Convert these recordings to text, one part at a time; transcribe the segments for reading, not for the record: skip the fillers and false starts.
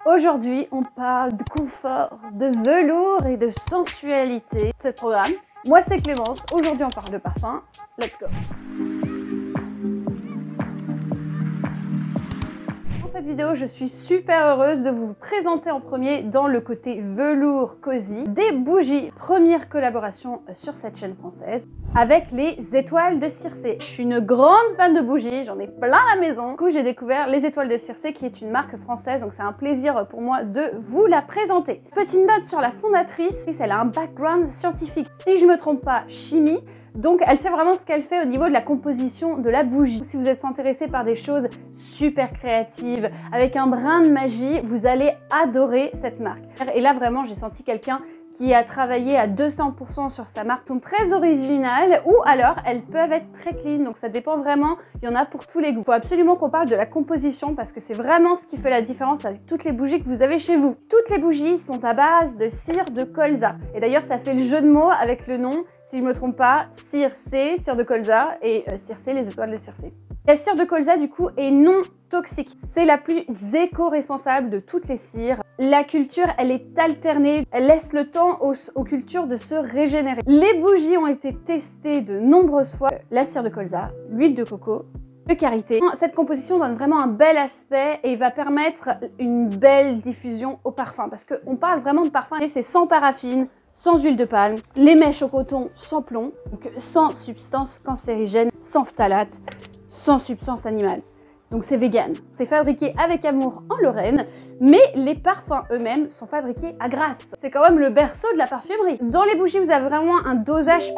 Aujourd'hui, on parle de confort, de velours et de sensualité. C'est le programme. Moi, c'est Clémence. Aujourd'hui, on parle de parfum. Let's go! Dans cette vidéo, je suis super heureuse de vous présenter en premier, dans le côté velours cosy, des bougies. Première collaboration sur cette chaîne française avec les étoiles de Circé. Je suis une grande fan de bougies, j'en ai plein à la maison. Du coup, j'ai découvert les étoiles de Circé, qui est une marque française, donc c'est un plaisir pour moi de vous la présenter. Petite note sur la fondatrice, elle a un background scientifique, si je me trompe pas, chimie. Donc elle sait vraiment ce qu'elle fait au niveau de la composition de la bougie. Si vous êtes intéressé par des choses super créatives, avec un brin de magie, vous allez adorer cette marque. Et là vraiment j'ai senti quelqu'un qui a travaillé à 200% sur sa marque. Elles sont très originales ou alors elles peuvent être très clean, donc ça dépend vraiment, il y en a pour tous les goûts. Il faut absolument qu'on parle de la composition parce que c'est vraiment ce qui fait la différence avec toutes les bougies que vous avez chez vous. Toutes les bougies sont à base de cire de colza. Et d'ailleurs ça fait le jeu de mots avec le nom, si je me trompe pas, Circé, cire de colza et Circé, les étoiles de Circé. La cire de colza du coup est non toxique. C'est la plus éco-responsable de toutes les cires. La culture, elle est alternée. Elle laisse le temps aux cultures de se régénérer. Les bougies ont été testées de nombreuses fois. La cire de colza, l'huile de coco, de karité. Cette composition donne vraiment un bel aspect et va permettre une belle diffusion au parfum. Parce qu'on parle vraiment de parfum et c'est sans paraffine, sans huile de palme, les mèches au coton sans plomb, donc sans substance cancérigène, sans phtalate, sans substance animale. Donc c'est vegan. C'est fabriqué avec amour en Lorraine, mais les parfums eux-mêmes sont fabriqués à Grasse. C'est quand même le berceau de la parfumerie. Dans les bougies, vous avez vraiment un dosage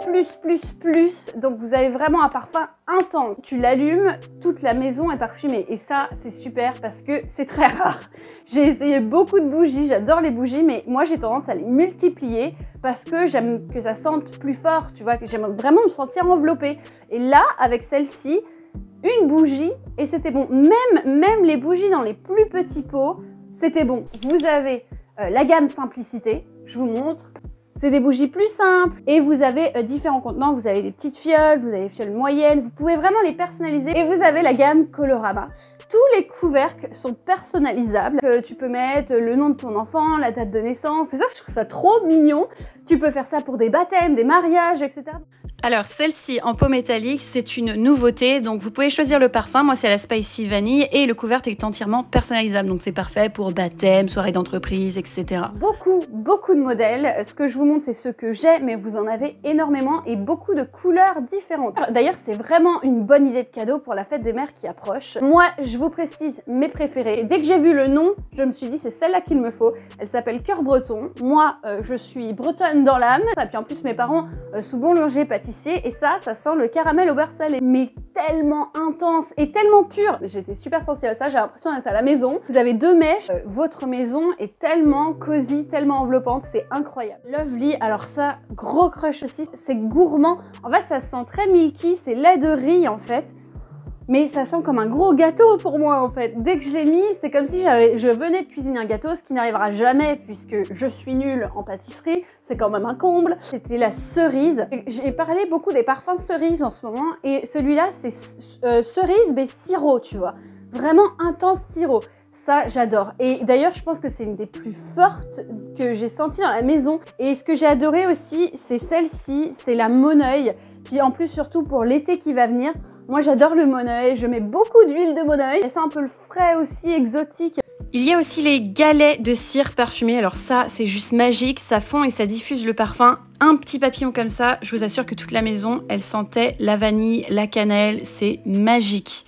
plus, donc vous avez vraiment un parfum intense. Tu l'allumes, toute la maison est parfumée. Et ça, c'est super parce que c'est très rare. J'ai essayé beaucoup de bougies, j'adore les bougies, mais moi j'ai tendance à les multiplier parce que j'aime que ça sente plus fort, tu vois, que j'aime vraiment me sentir enveloppée. Et là, avec celle-ci, une bougie et c'était bon. Même les bougies dans les plus petits pots, c'était bon. Vous avez la gamme Simplicité, je vous montre. C'est des bougies plus simples et vous avez différents contenants. Vous avez des petites fioles, vous avez des fioles moyennes. Vous pouvez vraiment les personnaliser. Et vous avez la gamme Colorama. Tous les couvercles sont personnalisables. Tu peux mettre le nom de ton enfant, la date de naissance. C'est ça, je trouve ça trop mignon. Tu peux faire ça pour des baptêmes, des mariages, etc. Alors celle-ci en peau métallique, c'est une nouveauté, donc vous pouvez choisir le parfum. Moi c'est la Spicy Vanille et le couvercle est entièrement personnalisable, donc c'est parfait pour baptême, soirée d'entreprise, etc. Beaucoup de modèles. Ce que je vous montre c'est ceux que j'ai, mais vous en avez énormément et beaucoup de couleurs différentes. D'ailleurs c'est vraiment une bonne idée de cadeau pour la fête des mères qui approche. Moi je vous précise mes préférés. Et dès que j'ai vu le nom, je me suis dit c'est celle-là qu'il me faut. Elle s'appelle Cœur Breton. Moi je suis bretonne dans l'âme. Et puis en plus mes parents sont boulangers pâtissiers. Et ça sent le caramel au beurre salé, mais tellement intense et tellement pur. J'étais super sensible à ça, j'ai l'impression d'être à la maison. Vous avez deux mèches, votre maison est tellement cosy, tellement enveloppante, c'est incroyable. Lovely, alors ça, gros crush aussi, c'est gourmand. En fait, ça sent très milky, c'est lait de riz en fait. Mais ça sent comme un gros gâteau pour moi en fait. Dès que je l'ai mis, c'est comme si je venais de cuisiner un gâteau, ce qui n'arrivera jamais puisque je suis nulle en pâtisserie. C'est quand même un comble. C'était la cerise. J'ai parlé beaucoup des parfums cerise en ce moment et celui-là c'est cerise mais sirop, tu vois. Vraiment intense sirop. Ça, j'adore. Et d'ailleurs, je pense que c'est une des plus fortes que j'ai senties dans la maison. Et ce que j'ai adoré aussi, c'est celle-ci, c'est la Moneuil, qui en plus, surtout pour l'été qui va venir, moi j'adore le Moneuil, je mets beaucoup d'huile de Moneuil. Et c'est un peu le frais aussi, exotique. Il y a aussi les galets de cire parfumés. Alors ça, c'est juste magique, ça fond et ça diffuse le parfum. Un petit papillon comme ça, je vous assure que toute la maison, elle sentait la vanille, la cannelle, c'est magique.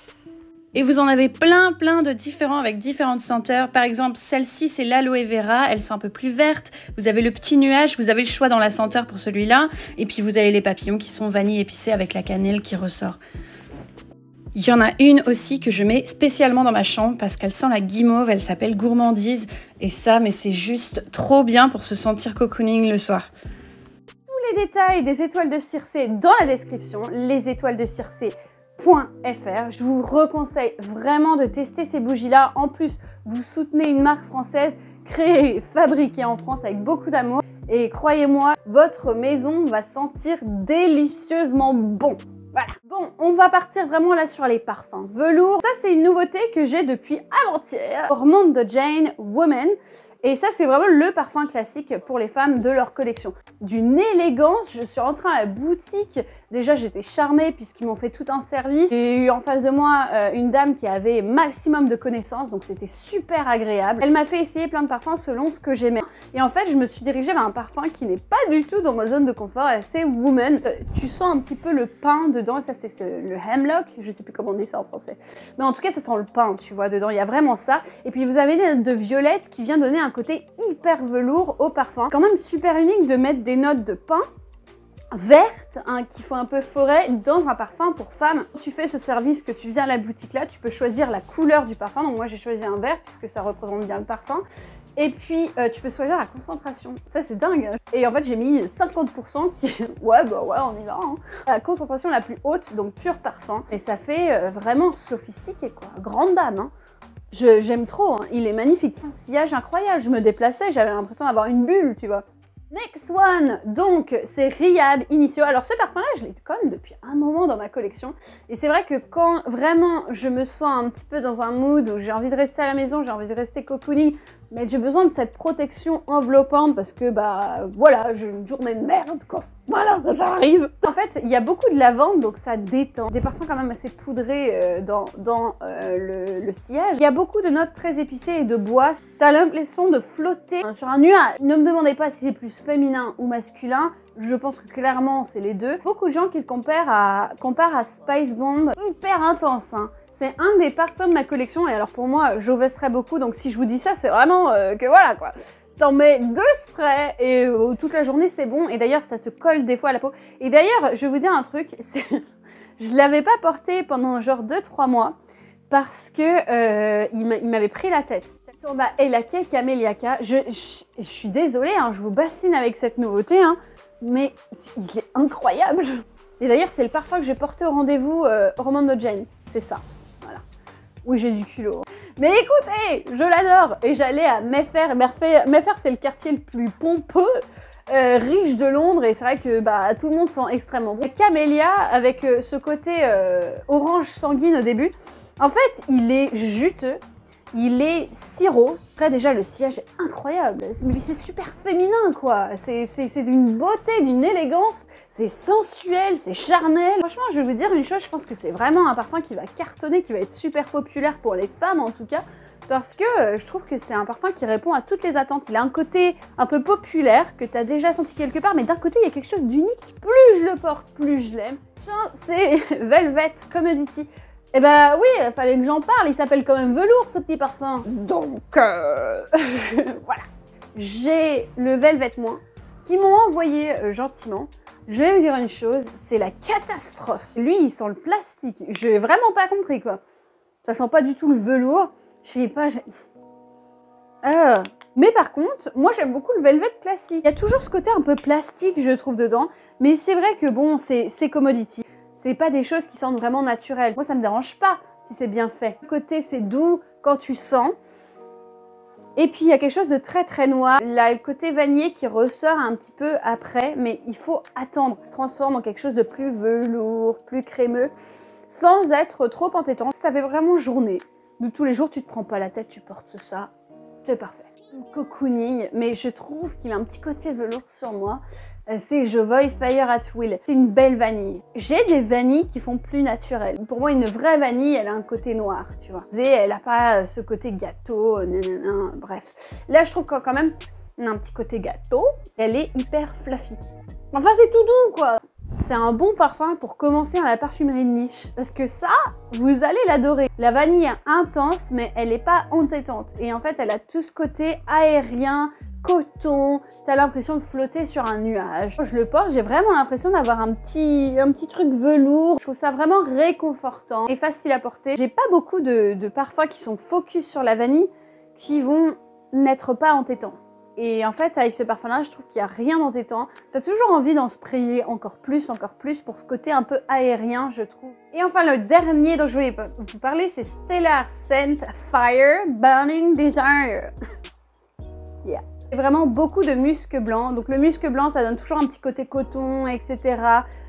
Et vous en avez plein de différents avec différentes senteurs. Par exemple, celle-ci, c'est l'aloe vera. Elle sent un peu plus verte. Vous avez le petit nuage. Vous avez le choix dans la senteur pour celui-là. Et puis, vous avez les papillons qui sont vanille épicée avec la cannelle qui ressort. Il y en a une aussi que je mets spécialement dans ma chambre parce qu'elle sent la guimauve. Elle s'appelle Gourmandise. Et ça, mais c'est juste trop bien pour se sentir cocooning le soir. Tous les détails des étoiles de Circé dans la description. Les étoiles de Circé. Je vous reconseille vraiment de tester ces bougies-là. En plus, vous soutenez une marque française créée, fabriquée en France avec beaucoup d'amour. Et croyez-moi, votre maison va sentir délicieusement bon. Voilà. Bon, on va partir vraiment là sur les parfums velours. Ça, c'est une nouveauté que j'ai depuis avant-hier. Hormone de Jane Woman. Et ça, c'est vraiment le parfum classique pour les femmes de leur collection. D'une élégance, je suis rentrée à la boutique. Déjà, j'étais charmée puisqu'ils m'ont fait tout un service. J'ai eu en face de moi une dame qui avait maximum de connaissances, donc c'était super agréable. Elle m'a fait essayer plein de parfums selon ce que j'aimais. Et en fait, je me suis dirigée vers un parfum qui n'est pas du tout dans ma zone de confort, c'est Woman. Tu sens un petit peu le pin dedans, et ça c'est le hemlock, je sais plus comment on dit ça en français. Mais en tout cas, ça sent le pin, tu vois, dedans, il y a vraiment ça. Et puis vous avez des notes de violette qui vient donner un côté hyper velours au parfum. Quand même super unique de mettre des notes de pin verte, hein, qui font un peu forêt dans un parfum pour femme. Quand tu fais ce service, que tu viens à la boutique là, tu peux choisir la couleur du parfum. Donc moi j'ai choisi un vert puisque ça représente bien le parfum. Et puis tu peux choisir la concentration. Ça c'est dingue. Et en fait j'ai mis 50% qui... ouais bah ouais on y va. Hein. La concentration la plus haute, donc pur parfum. Et ça fait vraiment sophistiqué quoi. Grande dame. Hein. J'aime trop, hein. Il est magnifique. Un sillage incroyable. Je me déplaçais, j'avais l'impression d'avoir une bulle, tu vois. Next one, donc c'est Rihab Initio. Alors ce parfum là je l'ai quand même depuis un moment dans ma collection et c'est vrai que quand vraiment je me sens un petit peu dans un mood où j'ai envie de rester à la maison, j'ai envie de rester cocooning, mais j'ai besoin de cette protection enveloppante parce que bah voilà, j'ai une journée de merde quoi. Voilà, ça arrive. En fait, il y a beaucoup de lavande, donc ça détend. Des parfums quand même assez poudrés dans le sillage. Il y a beaucoup de notes très épicées et de bois. T'as l'impression de flotter sur un nuage. Ne me demandez pas si c'est plus féminin ou masculin. Je pense que clairement, c'est les deux. Beaucoup de gens qui le comparent à Spice Bomb. Hyper intense, hein. C'est un des parfums de ma collection. Et alors pour moi, j'ovesterais beaucoup. Donc si je vous dis ça, c'est vraiment que voilà quoi. T'en mets 2 sprays et toute la journée c'est bon. Et d'ailleurs ça se colle des fois à la peau. Et d'ailleurs je vais vous dire un truc, je l'avais pas porté pendant genre 2-3 mois parce que il m'avait pris la tête. On a Elake Caméliaca. Je suis désolée, hein, je vous bassine avec cette nouveauté, hein, mais il est incroyable. Et d'ailleurs c'est le parfum que j'ai porté au rendez-vous Hormone de Jane. C'est ça. Voilà. Oui j'ai du culot. Mais écoutez, je l'adore et j'allais à Mayfair. Mayfair, c'est le quartier le plus pompeux, riche de Londres et c'est vrai que bah, tout le monde sent extrêmement bon. Camélia, avec ce côté orange sanguine au début, en fait, il est juteux, il est sirop. Après déjà, le sillage est incroyable, mais c'est super féminin quoi, c'est d'une beauté, d'une élégance, c'est sensuel, c'est charnel. Franchement, je vais vous dire une chose, je pense que c'est vraiment un parfum qui va cartonner, qui va être super populaire pour les femmes en tout cas, parce que je trouve que c'est un parfum qui répond à toutes les attentes. Il a un côté un peu populaire que tu as déjà senti quelque part, mais d'un côté il y a quelque chose d'unique. Plus je le porte, plus je l'aime. C'est Velvet Commodity. Eh ben oui, fallait que j'en parle, il s'appelle quand même Velours ce petit parfum. Donc voilà. J'ai le Velvet Moins qui m'ont envoyé gentiment. Je vais vous dire une chose, c'est la catastrophe. Lui, il sent le plastique. J'ai vraiment pas compris quoi. Ça sent pas du tout le velours. Je sais pas. Mais par contre, moi j'aime beaucoup le Velvet classique. Il y a toujours ce côté un peu plastique, je trouve, dedans. Mais c'est vrai que bon, c'est commodity. C'est pas des choses qui sentent vraiment naturelles. Moi, ça me dérange pas si c'est bien fait. Le côté, c'est doux quand tu sens. Et puis, il y a quelque chose de très très noir. Le côté vanillé qui ressort un petit peu après, mais il faut attendre. Ça se transforme en quelque chose de plus velours, plus crémeux, sans être trop entêtant. Ça fait vraiment journée. De tous les jours, tu te prends pas la tête, tu portes ça. C'est parfait. Cocooning, mais je trouve qu'il a un petit côté velours sur moi. C'est Jovoy Fire at Will. C'est une belle vanille. J'ai des vanilles qui font plus naturelles. Pour moi, une vraie vanille, elle a un côté noir, tu vois. Et elle a pas ce côté gâteau, nanana, bref. Là, je trouve que quand même, elle a un petit côté gâteau. Elle est hyper fluffy. Enfin, c'est tout doux, quoi. C'est un bon parfum pour commencer à la parfumerie de niche. Parce que ça, vous allez l'adorer. La vanille est intense, mais elle n'est pas entêtante. Et en fait, elle a tout ce côté aérien, coton, t'as l'impression de flotter sur un nuage. Quand je le porte, j'ai vraiment l'impression d'avoir un petit truc velours. Je trouve ça vraiment réconfortant et facile à porter. J'ai pas beaucoup de parfums qui sont focus sur la vanille qui vont n'être pas entêtants. Et en fait, avec ce parfum-là, je trouve qu'il n'y a rien d'entêtant. T'as toujours envie d'en sprayer encore plus pour ce côté un peu aérien, je trouve. Et enfin, le dernier dont je voulais vous parler, c'est Stellar Scent Fire Burning Desire. Yeah. C'est vraiment beaucoup de musc blanc. Donc le musc blanc, ça donne toujours un petit côté coton, etc.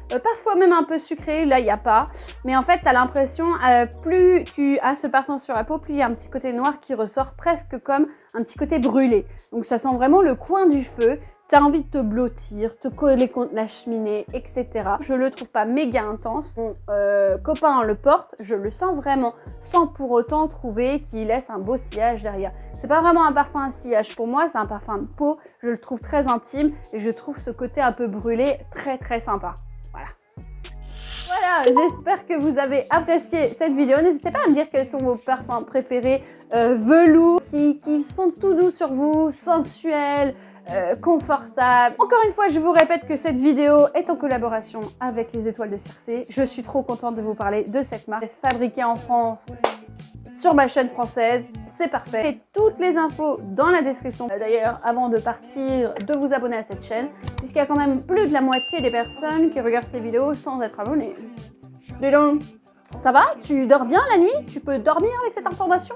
parfois même un peu sucré, là il n'y a pas. Mais en fait, tu as l'impression, plus tu as ce parfum sur la peau, plus il y a un petit côté noir qui ressort presque comme un petit côté brûlé. Donc ça sent vraiment le coin du feu. Tu as envie de te blottir, te coller contre la cheminée, etc. Je le trouve pas méga intense. Mon copain le porte, je le sens vraiment sans pour autant trouver qu'il laisse un beau sillage derrière. C'est pas vraiment un parfum à sillage pour moi, c'est un parfum de peau. Je le trouve très intime et je trouve ce côté un peu brûlé très sympa. Voilà. Voilà, j'espère que vous avez apprécié cette vidéo. N'hésitez pas à me dire quels sont vos parfums préférés, velours, qui sont tout doux sur vous, sensuels, confortables. Encore une fois, je vous répète que cette vidéo est en collaboration avec les Étoiles de Circé. Je suis trop contente de vous parler de cette marque. Elle est fabriquée en France, sur ma chaîne française, c'est parfait. Et toutes les infos dans la description. D'ailleurs, avant de partir, de vous abonner à cette chaîne, puisqu'il y a quand même plus de la moitié des personnes qui regardent ces vidéos sans être abonnées. Dis donc, ça va? Tu dors bien la nuit? Tu peux dormir avec cette information?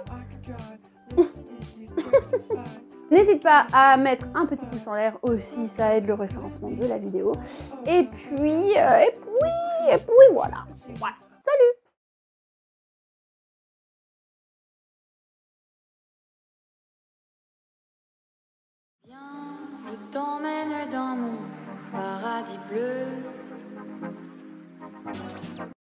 N'hésite pas à mettre un petit pouce en l'air aussi, ça aide le référencement de la vidéo. Et puis voilà. Salut! Viens, je t'emmène dans mon paradis bleu.